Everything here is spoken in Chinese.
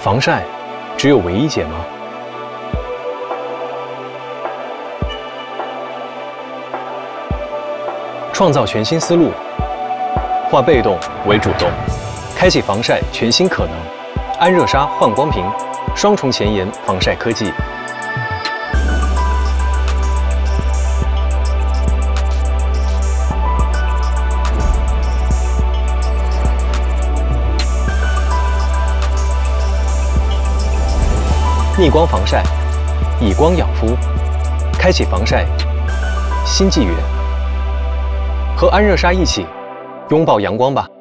防晒只有唯一解吗？创造全新思路，化被动为主动，开启防晒全新可能。安热纱焕光屏，双重前沿防晒科技。 逆光防晒，以光养肤，开启防晒新纪元。和安热纱一起拥抱阳光吧。